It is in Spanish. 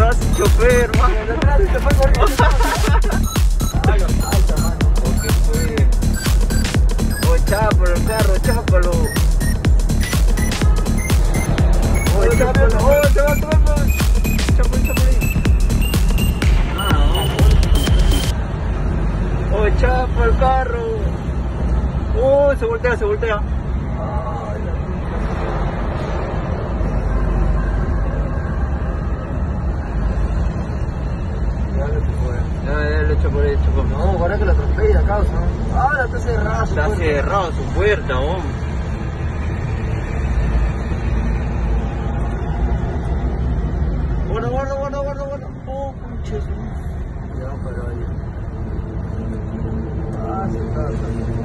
atrás, chofer, man. El de atrás se fue corriendo. Ay, mano. ¿O qué fue? Oh, chápalo el carro, chápalo. Oh, chápalo. Oh, se va a tomar. Chápalo, chápalo ahí. Oh, chapa el carro. Oh, se voltea, se voltea. Ya le echo por ahí, echo por ahí. No, ahora que lo atropella, causa. Ahora está cerrado su Está puerta. cerrado su puerta, hombre. Guarda. Oh, conches. Ya, pero ahí. Ah, sí, está.